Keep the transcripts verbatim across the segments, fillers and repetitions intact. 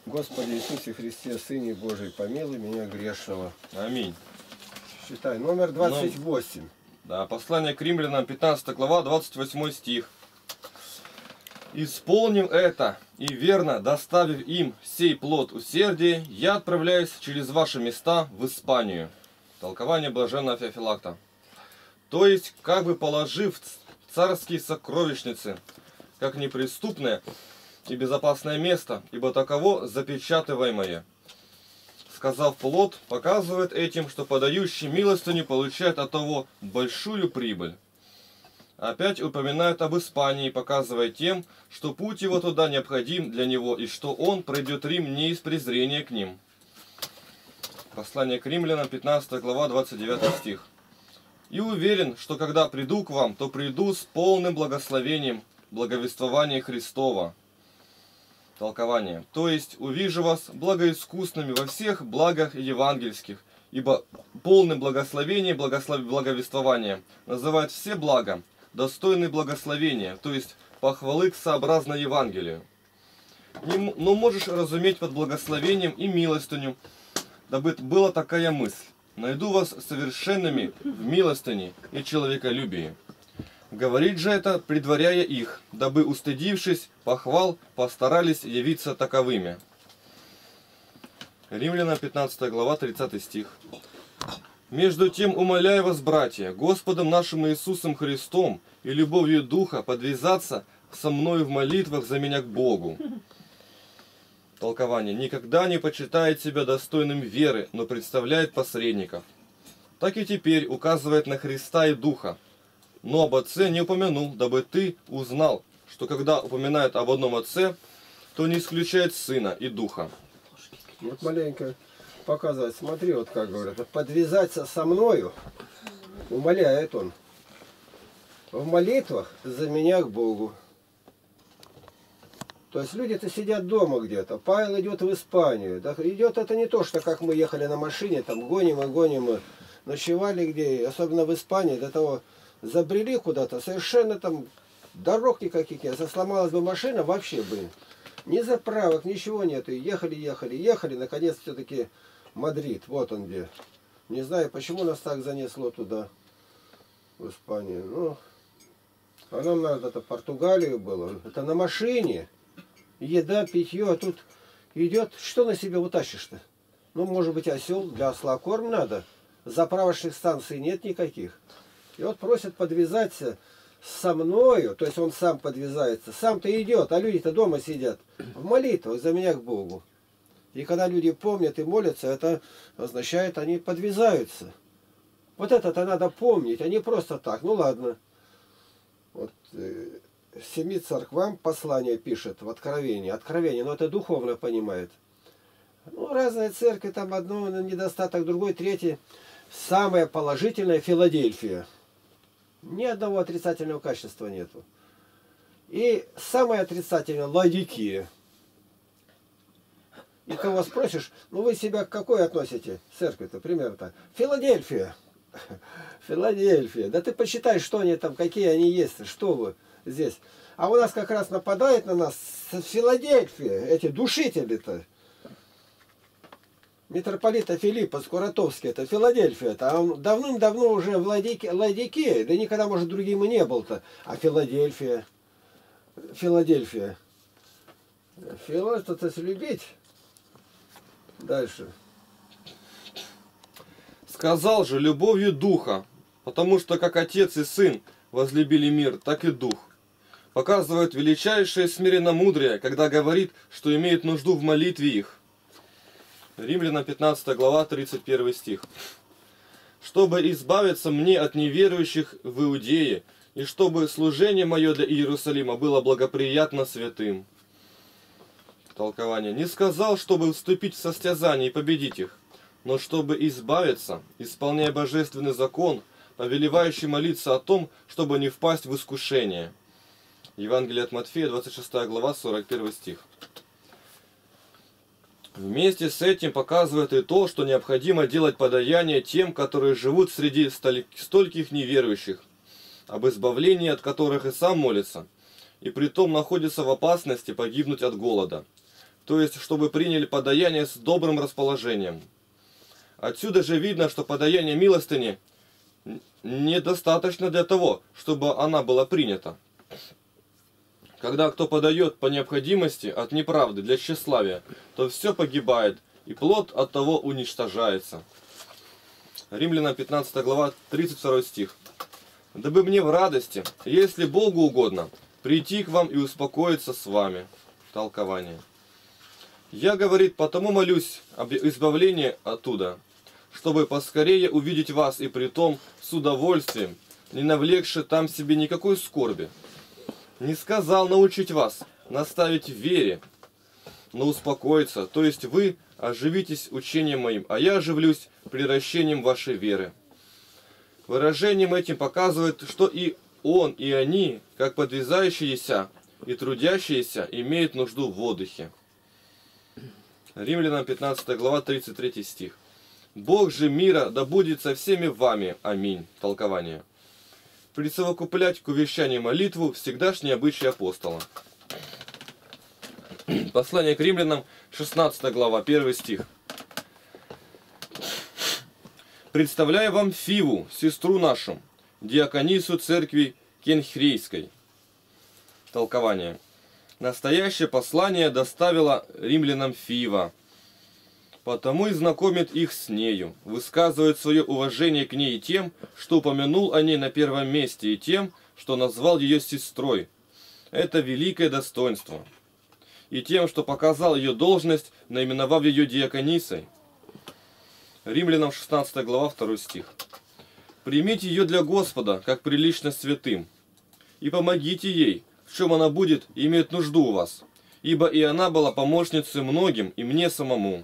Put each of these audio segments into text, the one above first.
Господи Иисусе Христе, Сыне Божий, помилуй меня грешного. Аминь. Считай, номер двадцать восемь. Ну, да, послание к римлянам, пятнадцатая глава, двадцать восьмой стих. «Исполним это, и верно доставив им сей плод усердия, я отправляюсь через ваши места в Испанию». Толкование блаженного Феофилакта. То есть, как бы положив царские сокровищницы, как неприступное и безопасное место, ибо таково запечатываемое. Сказав плод, показывает этим, что подающий милостыню получает от того большую прибыль. Опять упоминают об Испании, показывая тем, что путь его туда необходим для него, и что он пройдет Рим не из презрения к ним. Послание к римлянам, пятнадцатая глава, двадцать девятый стих. «И уверен, что когда приду к вам, то приду с полным благословением благовествования Христова». Толкование. То есть, увижу вас благоискусными во всех благах евангельских, ибо полным благословение, благослов... благовествование называют все блага, достойные благословения, то есть похвалы сообразно Евангелию. Но можешь разуметь под благословением и милостыню, дабы была такая мысль: найду вас совершенными в милостыне и человеколюбии. Говорит же это, предваряя их, дабы, устыдившись похвал, постарались явиться таковыми. Римлянам, пятнадцатая глава, тридцатый стих. «Между тем умоляю вас, братья, Господом нашим Иисусом Христом и любовью Духа подвязаться со мною в молитвах за меня к Богу». Толкование. «Никогда не почитает себя достойным веры, но представляет посредников». Так и теперь указывает на Христа и Духа. Но об Отце не упомянул, дабы ты узнал, что когда упоминает об одном Отце, то не исключает Сына и Духа. Вот маленько показывать. Смотри, вот как говорят. Подвязаться со мною, умоляет он, в молитвах за меня к Богу. То есть люди-то сидят дома где-то. Павел идет в Испанию. Да, идет это не то, что как мы ехали на машине, там гоним и гоним, и ночевали где, особенно в Испании, до того забрели куда-то, совершенно там дорог никаких нет. Если сломалась бы машина, вообще бы ни заправок, ничего нету. Ехали, ехали, ехали, наконец все-таки Мадрид, вот он где. Не знаю, почему нас так занесло туда, в Испанию. Ну, а нам надо, это Португалию было, это на машине. Еда, питье, а тут идет, что на себе утащишь-то? Ну, может быть, осел, для осла корм надо. Заправочных станций нет никаких. И вот просят подвязаться со мною, то есть он сам подвязается, сам-то идет, а люди-то дома сидят в молитвах за меня к Богу. И когда люди помнят и молятся, это означает, они подвязаются. Вот это-то надо помнить, а не просто так. Ну ладно. Вот э, семи церквам послание пишет в Откровении. Откровение, но это духовно понимает. Ну, разные церкви, там одно недостаток, другой, третий. Самое положительное — Филадельфия. Ни одного отрицательного качества нету. И самое отрицательное — Ладикия. И кого спросишь, ну вы себя к какой относите? Церковь-то, примерно-то. Филадельфия. Филадельфия. Да ты посчитай, что они там, какие они есть, что вы здесь. А у нас как раз нападает на нас Филадельфия, эти душители-то. Митрополита Филиппа Скуратовский, это Филадельфия, это, а он давным-давно уже в Ладике, Ладике, да никогда, может, другим и не был-то, а Филадельфия, Филадельфия, Фила, что-то любить. Дальше. «Сказал же любовью Духа, потому что как Отец и Сын возлюбили мир, так и Дух». Показывает величайшее смиренномудрие, когда говорит, что имеет нужду в молитве их. Римлянам, пятнадцатая глава, тридцать первый стих. «Чтобы избавиться мне от неверующих в Иудее, и чтобы служение мое для Иерусалима было благоприятно святым». Толкование. «Не сказал, чтобы вступить в состязание и победить их, но чтобы избавиться, исполняя божественный закон, повелевающий молиться о том, чтобы не впасть в искушение». Евангелие от Матфея, двадцать шестая глава, сорок первый стих. Вместе с этим показывает и то, что необходимо делать подаяние тем, которые живут среди стольких неверующих, об избавлении от которых и сам молится, и притом находится в опасности погибнуть от голода. то есть чтобы приняли подаяние с добрым расположением. Отсюда же видно, что подаяние милостыни недостаточно для того, чтобы она была принята. Когда кто подает по необходимости от неправды для тщеславия, то все погибает, и плод от того уничтожается. Римлянам пятнадцатая глава, тридцать второй стих. «Дабы мне в радости, если Богу угодно, прийти к вам и успокоиться с вами». Толкование. «Я, говорит, потому молюсь об избавлении оттуда, чтобы поскорее увидеть вас, и притом с удовольствием, не навлекши там себе никакой скорби. Не сказал научить вас, наставить в вере, но успокоиться, то есть вы оживитесь учением моим, а я оживлюсь приращением вашей веры». Выражением этим показывает, что и он, и они, как подвязающиеся и трудящиеся, имеют нужду в отдыхе. Римлянам пятнадцатая глава, тридцать третий стих. «Бог же мира да будет со всеми вами. Аминь». Толкование. Присовокуплять к увещанию молитву всегдашний обычай апостола. Послание к римлянам, шестнадцатая глава, первый стих. «Представляю вам Фиву, сестру нашу, диаконису церкви Кенхрейской». Толкование. Настоящее послание доставила римлянам Фива, потому и знакомит их с нею, высказывает свое уважение к ней тем, что упомянул о ней на первом месте, и тем, что назвал ее сестрой. Это великое достоинство. И тем, что показал ее должность, наименовав ее диаконисой. Римлянам шестнадцатая глава, второй стих. «Примите ее для Господа, как прилично святым, и помогите ей, в чем она будет иметь нужду у вас, ибо и она была помощницей многим, и мне самому».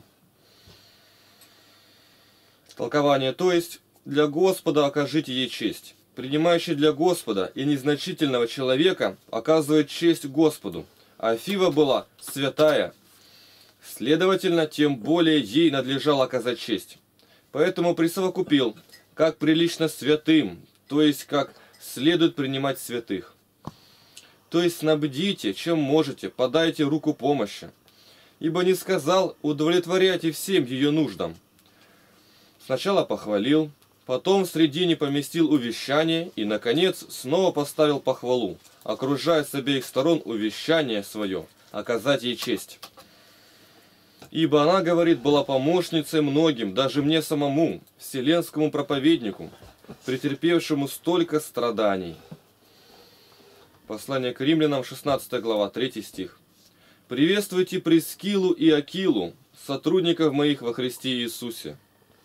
Толкование, то есть, для Господа окажите ей честь. Принимающий для Господа и незначительного человека оказывает честь Господу, а Фива была святая. Следовательно, тем более ей надлежало оказать честь. Поэтому присовокупил, как прилично святым, то есть, как следует принимать святых. То есть, снабдите, чем можете, подайте руку помощи. Ибо не сказал, удовлетворяйте всем ее нуждам. Сначала похвалил, потом в средине поместил увещание и, наконец, снова поставил похвалу, окружая с обеих сторон увещание свое, оказать ей честь. «Ибо она, говорит, была помощницей многим, даже мне самому, вселенскому проповеднику, претерпевшему столько страданий». Послание к римлянам, шестнадцатая глава, третий стих. «Приветствуйте Прискилу и Акилу, сотрудников моих во Христе Иисусе».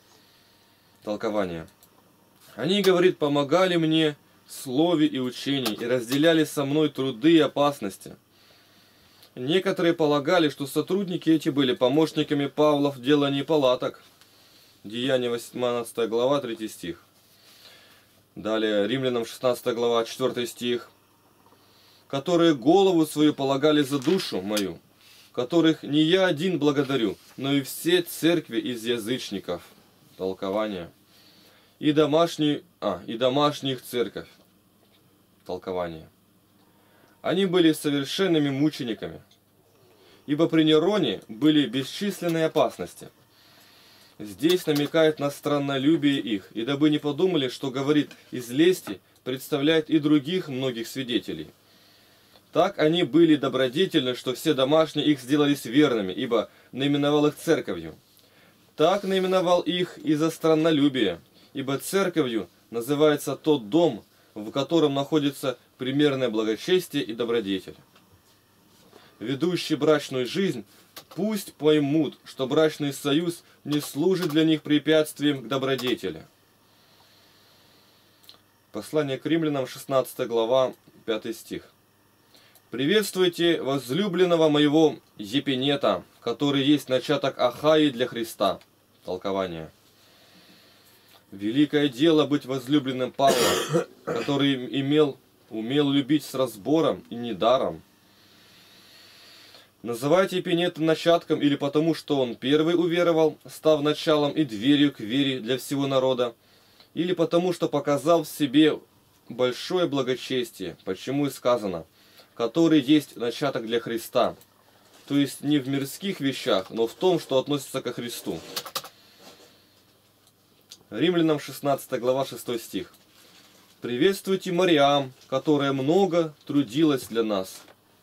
Толкование. «Они, говорит, помогали мне в слове и учении и разделяли со мной труды и опасности». Некоторые полагали, что сотрудники эти были помощниками Павла в делании палаток. Деяния восемнадцатая глава, третий стих. Далее, Римлянам шестнадцатая глава, четвёртый стих. «Которые голову свою полагали за душу мою, которых не я один благодарю, но и все церкви из язычников». Толкование. И домашний, а, и домашних церковь. Толкование. Они были совершенными мучениками, ибо при Нероне были бесчисленные опасности. Здесь намекает на страннолюбие их, и дабы не подумали, что говорит из лести, представляет и других многих свидетелей. Так они были добродетельны, что все домашние их сделались верными, ибо наименовал их церковью. Так наименовал их из-за страннолюбия, ибо церковью называется тот дом, в котором находится примерное благочестие и добродетель. Ведущие брачную жизнь пусть поймут, что брачный союз не служит для них препятствием к добродетели. Послание к римлянам, шестнадцатая глава, пятый стих. «Приветствуйте возлюбленного моего Епинета, который есть начаток Ахаи для Христа». Толкование. Великое дело быть возлюбленным Павла, который имел, умел любить с разбором и недаром. Называйте Епинета начатком или потому, что он первый уверовал, став началом и дверью к вере для всего народа, или потому, что показал в себе большое благочестие, почему и сказано, который есть начаток для Христа. то есть не в мирских вещах, но в том, что относится ко Христу. Римлянам шестнадцатая глава шестой стих. Приветствуйте Мариам, которая много трудилась для нас.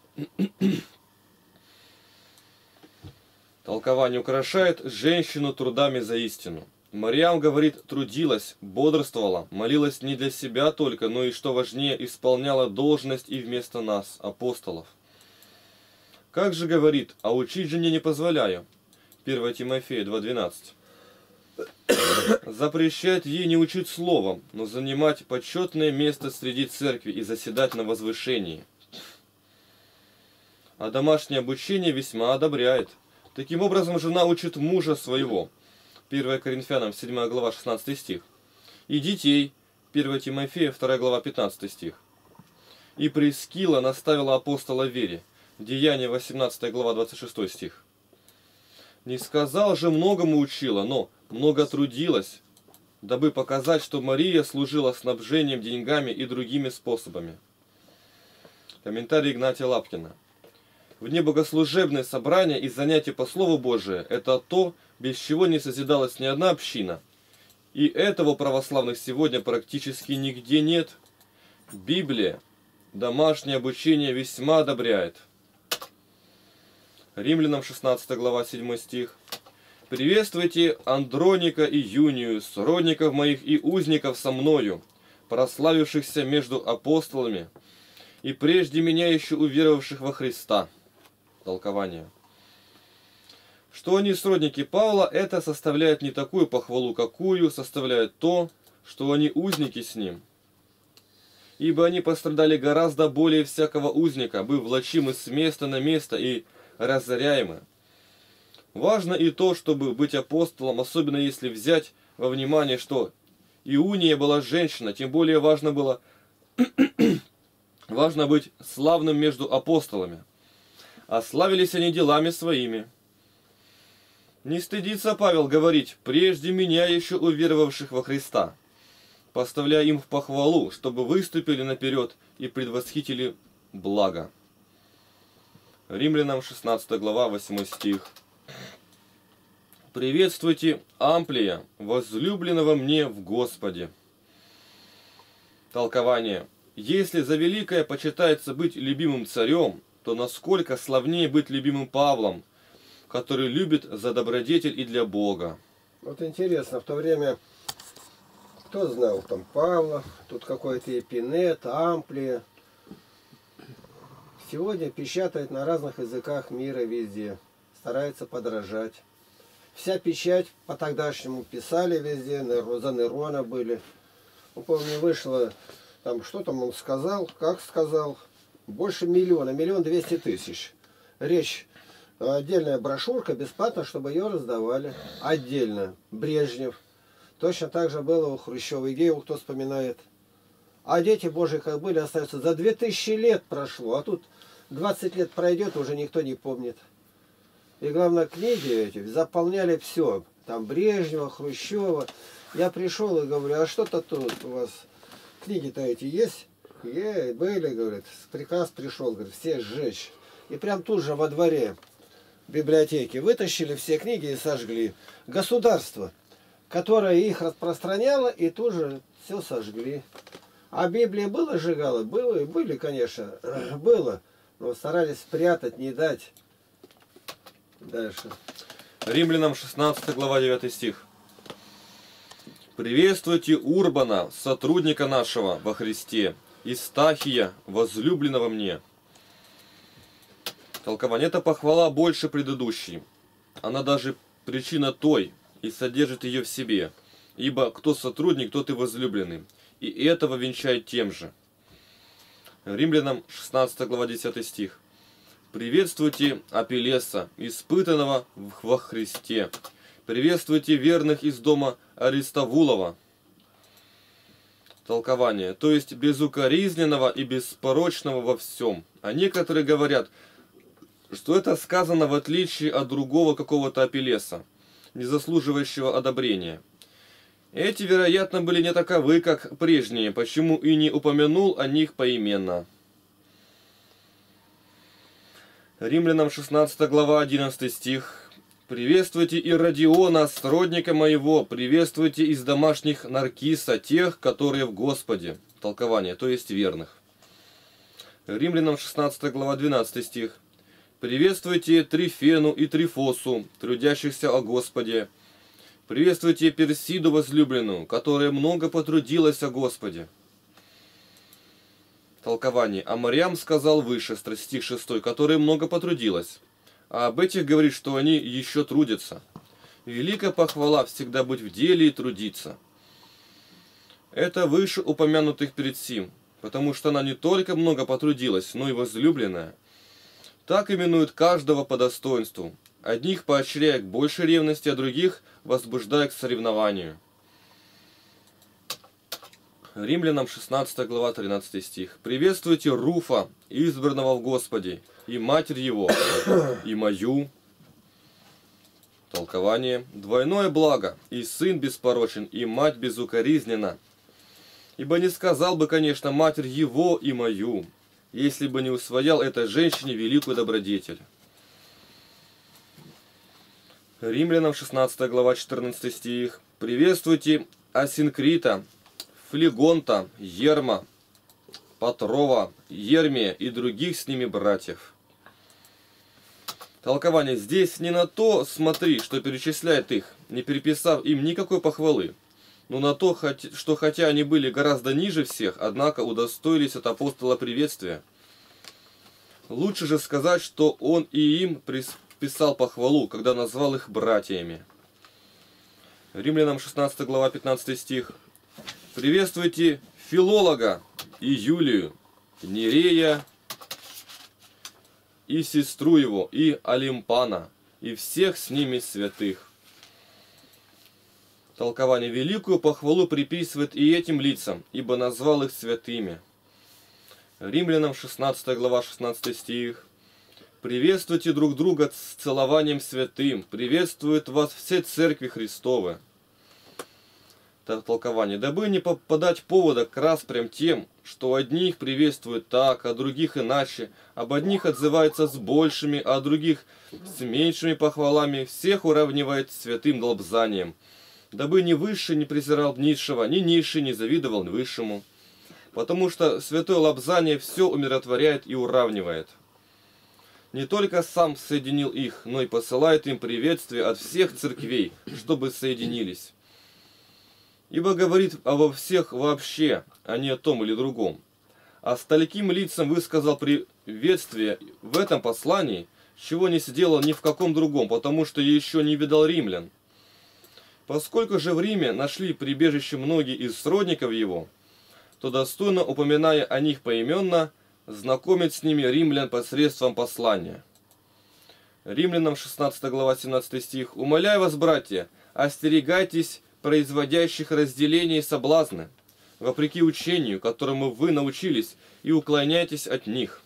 Толкование украшает женщину трудами за истину. Мариам, говорит, трудилась, бодрствовала, молилась не для себя только, но и, что важнее, исполняла должность и вместо нас, апостолов. Как же говорит, а учить жене не позволяю. первое Тимофея два двенадцать. Запрещает ей не учить словом, но занимать почетное место среди церкви и заседать на возвышении. А домашнее обучение весьма одобряет. Таким образом, жена учит мужа своего. первое Коринфянам седьмая глава шестнадцатый стих. И детей. первое Тимофея вторая глава пятнадцатый стих. И Прискила наставила апостола в вере. Деяния восемнадцатая глава двадцать шестой стих. Не сказал же, многому учила, но много трудилась, дабы показать, что Мария служила снабжением деньгами и другими способами. Комментарий Игнатия Лапкина. Вне богослужебное собрание и занятие по Слову Божие – это то, без чего не созидалась ни одна община. И этого православных сегодня практически нигде нет. Библия домашнее обучение весьма одобряет. Римлянам шестнадцатая глава седьмой стих. «Приветствуйте Андроника и Юнию, сродников моих и узников со мною, прославившихся между апостолами, и прежде меня еще уверовавших во Христа». Толкование. Что они сродники Павла, это составляет не такую похвалу, какую составляет то, что они узники с ним. Ибо они пострадали гораздо более всякого узника, быв влачимы с места на место и разоряемы. Важно и то, чтобы быть апостолом, особенно если взять во внимание, что Иуния была женщина, тем более важно было важно быть славным между апостолами. А славились они делами своими. Не стыдится Павел говорить, прежде меня еще уверовавших во Христа, поставляя им в похвалу, чтобы выступили наперед и предвосхитили благо. Римлянам шестнадцатая глава восьмой стих. Приветствуйте Амплия, возлюбленного мне в Господе. Толкование. Если за великое почитается быть любимым царем, то насколько славнее быть любимым Павлом, который любит за добродетель и для Бога. Вот интересно, в то время кто знал там Павла, тут какой-то Эпинет, Амплия. Сегодня печатают на разных языках мира везде, стараются подражать. Вся печать по тогдашнему писали везде, за Нерона были. Ну, помню, вышло, там, что там он сказал, как сказал, больше миллиона, миллион двести тысяч. Речь, отдельная брошюрка, бесплатно, чтобы ее раздавали. Отдельно. Брежнев. Точно так же было у Хрущева. Идею кто вспоминает. А дети Божьи как были, остаются. За две тысячи лет прошло, а тут двадцать лет пройдет, уже никто не помнит. И главное, книги эти заполняли все. Там Брежнева, Хрущева. Я пришел и говорю, а что-то тут у вас, книги-то эти есть? Е, были, говорит, приказ пришел, говорит, все сжечь. И прям тут же во дворе библиотеки вытащили все книги и сожгли. Государство, которое их распространяло, и тут же все сожгли. А Библия было сжигала? Было, были, конечно, было. Но старались спрятать, не дать. Дальше. Римлянам шестнадцатая глава девятый стих. Приветствуйте Урбана, сотрудника нашего во Христе, и Стахия, возлюбленного мне. Толкование. Это похвала больше предыдущей. Она даже причина той, и содержит ее в себе. Ибо кто сотрудник, тот и возлюбленный. И этого венчает тем же. Римлянам шестнадцатая глава десятый стих. Приветствуйте Апеллеса, испытанного во Христе. Приветствуйте верных из дома Аристовулова. Толкование. То есть безукоризненного и беспорочного во всем. А некоторые говорят, что это сказано в отличие от другого какого-то Апеллеса, не заслуживающего одобрения. Эти, вероятно, были не таковы, как прежние, почему и не упомянул о них поименно. Римлянам шестнадцатая глава, одиннадцатый стих. «Приветствуйте Иродиона, сродника моего, приветствуйте из домашних Наркиса, тех, которые в Господе». Толкование, то есть верных. Римлянам шестнадцатая глава, двенадцатый стих. «Приветствуйте Трифену и Трифосу, трудящихся о Господе. Приветствуйте Персиду возлюбленную, которая много потрудилась о Господе». Толкование. А Марьям сказал выше, стих шестой, которая много потрудилась. А об этих говорит, что они еще трудятся. Великая похвала всегда быть в деле и трудиться. Это выше упомянутых перед сим, потому что она не только много потрудилась, но и возлюбленная. Так именуют каждого по достоинству, одних поощряя к большей ревности, а других возбуждая к соревнованию. Римлянам шестнадцатая глава, тринадцатый стих. «Приветствуйте Руфа, избранного в Господе, и матерь его, и мою». Толкование. «Двойное благо, и сын беспорочен, и мать безукоризнена. Ибо не сказал бы, конечно, матерь его и мою, если бы не усвоял этой женщине великую добродетель». Римлянам шестнадцатая глава, четырнадцатый стих. «Приветствуйте Асинкрита, Флегонта, Ерма, Патрова, Ермия и других с ними братьев». Толкование. Здесь не на то смотри, что перечисляет их, не переписав им никакой похвалы, но на то, что хотя они были гораздо ниже всех, однако удостоились от апостола приветствия. Лучше же сказать, что он и им писал похвалу, когда назвал их братьями. Римлянам шестнадцатая глава, пятнадцатый стих. «Приветствуйте Филолога и Юлию, Нерея и сестру его, и Олимпана, и всех с ними святых». Толкование. Великую похвалу приписывает и этим лицам, ибо назвал их святыми. Римлянам шестнадцатая глава, шестнадцатый стих. «Приветствуйте друг друга с целованием святым, приветствуют вас все церкви Христовы». Толкование. Дабы не подать повода к распрям тем, что одних приветствуют так, а других иначе, об одних отзываются с большими, а других с меньшими похвалами, всех уравнивает святым лобзанием, дабы ни высший не презирал низшего, ни низший не завидовал высшему, потому что святое лобзание все умиротворяет и уравнивает. Не только сам соединил их, но и посылает им приветствие от всех церквей, чтобы соединились. Ибо говорит обо всех вообще, а не о том или другом. А стольким лицам высказал приветствие в этом послании, чего не сделал ни в каком другом, потому что еще не видал римлян. Поскольку же в Риме нашли прибежище многие из сродников его, то достойно, упоминая о них поименно, знакомить с ними римлян посредством послания. Римлянам шестнадцатая глава, семнадцатый стих. «Умоляю вас, братья, остерегайтесь производящих разделения и соблазны, вопреки учению, которому вы научились, и уклоняйтесь от них».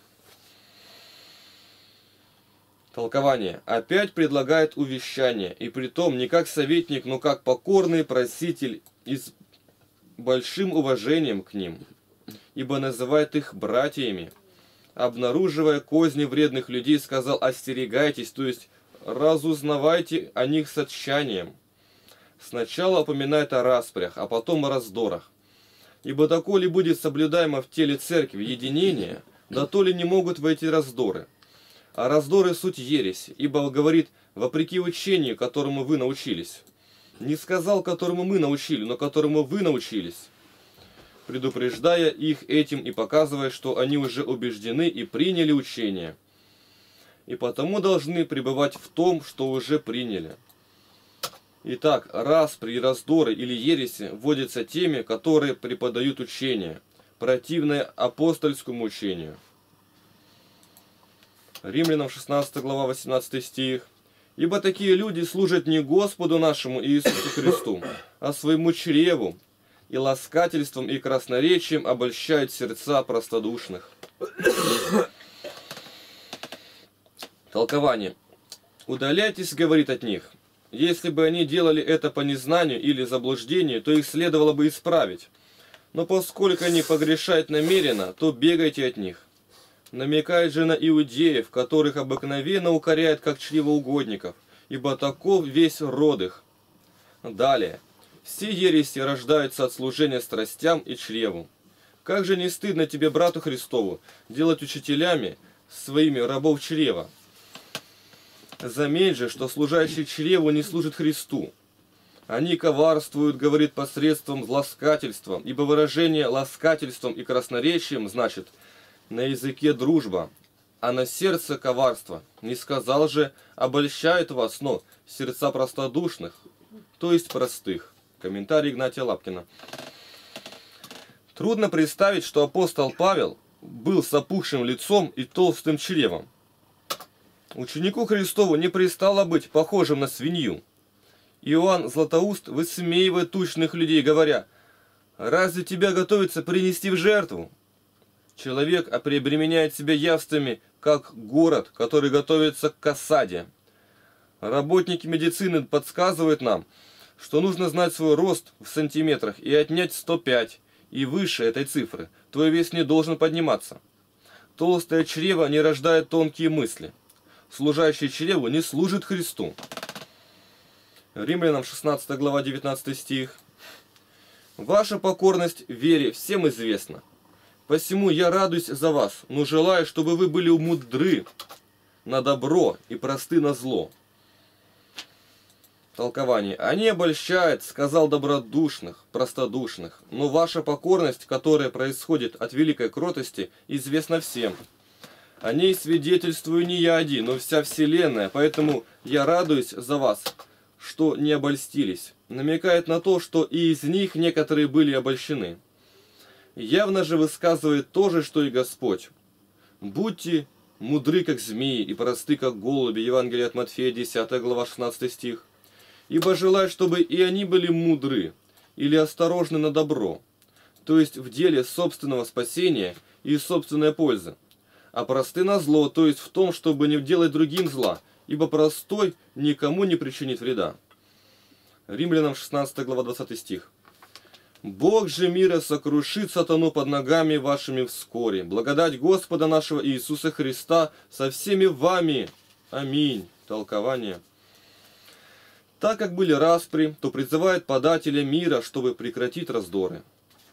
Толкование. Опять предлагает увещание, и притом не как советник, но как покорный проситель и с большим уважением к ним, ибо называет их братьями. Обнаруживая козни вредных людей, сказал: остерегайтесь, то есть разузнавайте о них с тщанием. Сначала упоминает о распрях, а потом о раздорах. Ибо доколе будет соблюдаемо в теле церкви единение, да то ли не могут войти раздоры. А раздоры суть ересь, ибо говорит, вопреки учению, которому вы научились. Не сказал, которому мы научили, но которому вы научились, предупреждая их этим и показывая, что они уже убеждены и приняли учение, и потому должны пребывать в том, что уже приняли. Итак, распри, раздоры или ереси вводятся теми, которые преподают учение, противное апостольскому учению. Римлянам шестнадцатая глава, восемнадцатый стих. «Ибо такие люди служат не Господу нашему Иисусу Христу, а своему чреву, и ласкательством и красноречием обольщают сердца простодушных». Толкование. «Удаляйтесь, — говорит, — от них. Если бы они делали это по незнанию или заблуждению, то их следовало бы исправить. Но поскольку они погрешают намеренно, то бегайте от них. намекает же на иудеев, которых обыкновенно укоряет как чревоугодников, ибо таков весь род их. Далее. Все ереси рождаются от служения страстям и чреву. Как же не стыдно тебе, брату Христову, делать учителями своими рабов чрева? Заметь же, что служащий чреву не служит Христу. Они коварствуют, говорит, посредством ласкательства, ибо выражение ласкательством и красноречием значит на языке дружба, а на сердце коварство. Не сказал же, обольщает вас, но сердца простодушных, то есть простых. Комментарий Игнатия Лапкина. Трудно представить, что апостол Павел был с опухшим лицом и толстым чревом. Ученику Христову не пристало быть похожим на свинью. Иоанн Златоуст высмеивает тучных людей, говоря: «Разве тебя готовится принести в жертву?» Человек опреобременяет себя явствами, как город, который готовится к осаде. Работники медицины подсказывают нам, что нужно знать свой рост в сантиметрах и отнять сто пять, и выше этой цифры твой вес не должен подниматься. Толстое чрево не рождает тонкие мысли. Служащий чреву не служит Христу. Римлянам шестнадцатая глава девятнадцатый стих. Ваша покорность вере всем известна. Посему я радуюсь за вас, но желаю, чтобы вы были мудры на добро и просты на зло. Толкование. Они обольщают, сказал, добродушных, простодушных, но ваша покорность, которая происходит от великой кротости, известна всем. О ней свидетельствую не я один, но вся вселенная, поэтому я радуюсь за вас, что не обольстились. Намекает на то, что и из них некоторые были обольщены. Явно же высказывает то же, что и Господь. Будьте мудры, как змеи, и просты, как голуби. Евангелие от Матфея, десятая глава, шестнадцатый стих. Ибо желаю, чтобы и они были мудры, или осторожны на добро, то есть в деле собственного спасения и собственной пользы, а просты на зло, то есть в том, чтобы не делать другим зла, ибо простой никому не причинит вреда. Римлянам шестнадцатая глава, двадцатый стих. Бог же мира сокрушит сатану под ногами вашими вскоре. Благодать Господа нашего Иисуса Христа со всеми вами. Аминь. Толкование. Так как были распри, то призывает подателя мира, чтобы прекратить раздоры.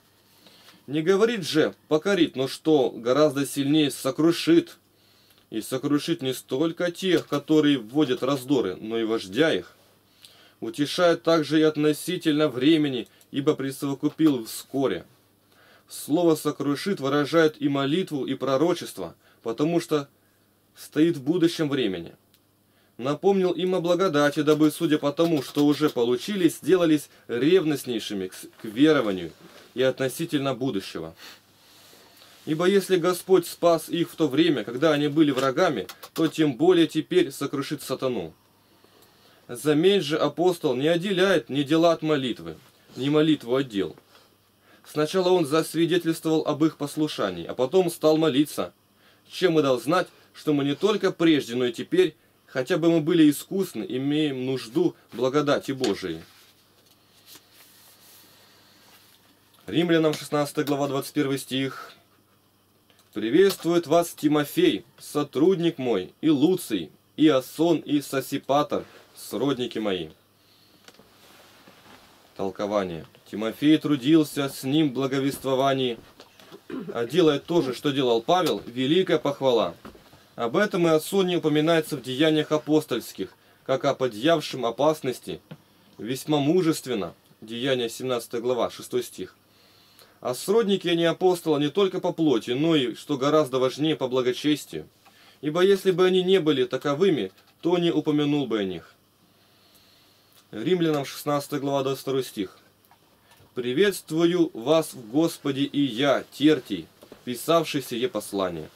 Не говорит же покорить, но что гораздо сильнее сокрушит. И сокрушит не столько тех, которые вводят раздоры, но и вождя их. Утешает также и относительно времени, ибо присовокупил вскоре. Слово «сокрушит» выражает и молитву, и пророчество, потому что стоит в будущем времени. Напомнил им о благодати, дабы, судя по тому, что уже получили, сделались ревностнейшими к верованию и относительно будущего. Ибо если Господь спас их в то время, когда они были врагами, то тем более теперь сокрушит сатану. Заметь же, апостол не отделяет ни дела от молитвы, ни молитву от дел. Сначала он засвидетельствовал об их послушании, а потом стал молиться, чем и дал знать, что мы не только прежде, но и теперь, хотя бы мы были искусны, имеем нужду благодати Божией. Римлянам шестнадцатая глава, двадцать первый стих. «Приветствует вас Тимофей, сотрудник мой, и Луций, и Асон, и Сосипатр, сродники мои». Толкование. Тимофей трудился с ним в благовествовании, а делая то же, что делал Павел, великая похвала. Об этом и Асоне упоминается в деяниях апостольских, как о подъявшем опасности, весьма мужественно. Деяния семнадцатая глава, шестой стих. А сродники они апостола не только по плоти, но и, что гораздо важнее, по благочестию. Ибо если бы они не были таковыми, то не упомянул бы о них. Римлянам шестнадцатая глава, двадцать второй стих. «Приветствую вас в Господе и я, Тертий, писавший сие послание».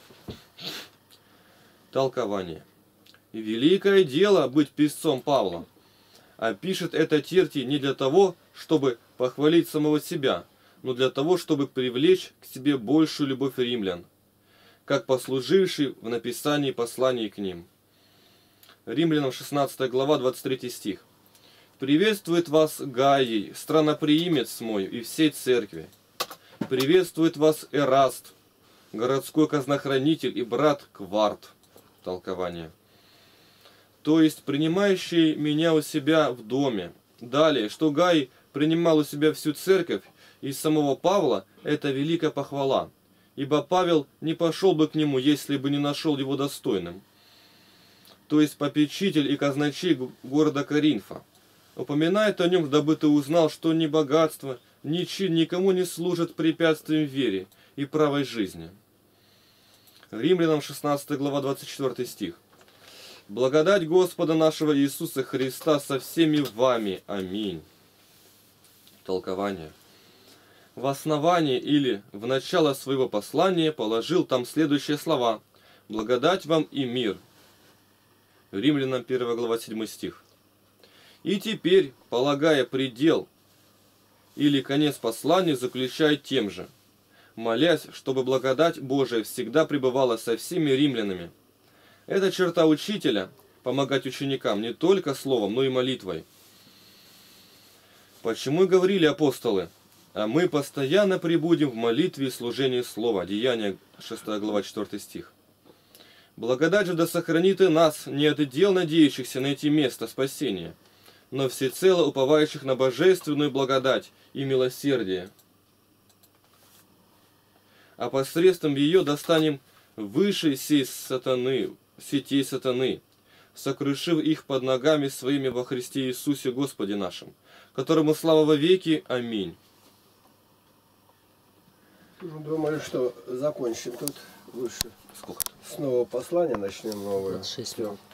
Толкование. Великое дело быть писцом Павла. А пишет это Тертий не для того, чтобы похвалить самого себя, но для того, чтобы привлечь к себе большую любовь римлян, как послуживший в написании посланий к ним. Римлянам шестнадцатая глава, двадцать третий стих. «Приветствует вас Гаий, страноприимец мой, и всей церкви. Приветствует вас Эраст, городской казнохранитель и брат Кварт. Толкование. То есть принимающий меня у себя в доме. Далее, что Гай принимал у себя всю церковь и самого Павла, это великая похвала. Ибо Павел не пошел бы к нему, если бы не нашел его достойным. То есть попечитель и казначей города Коринфа. Упоминает о нем, дабы ты узнал, что ни богатство, ни чин никому не служат препятствием вере и правой жизни. Римлянам шестнадцатая глава двадцать четвёртый стих. Благодать Господа нашего Иисуса Христа со всеми вами. Аминь. Толкование. В основании или в начало своего послания положил там следующие слова. Благодать вам и мир. Римлянам первая глава седьмой стих. И теперь, полагая предел или конец послания, заключает тем же, молясь, чтобы благодать Божия всегда пребывала со всеми римлянами. Это черта учителя – помогать ученикам не только словом, но и молитвой. Почему говорили апостолы? А мы постоянно пребудем в молитве и служении слова. Деяния шестая глава четвёртый стих. Благодать же да сохранит и нас, не от дел надеющихся найти место спасения, но всецело уповающих на божественную благодать и милосердие. А посредством ее достанем выше сей сатаны, сетей сатаны, сокрушив их под ногами своими во Христе Иисусе Господе нашим, которому слава во веки. Аминь. Думаю, что закончим тут выше. Сколько? Снова послание начнем новое. двадцать шесть Всё. минут.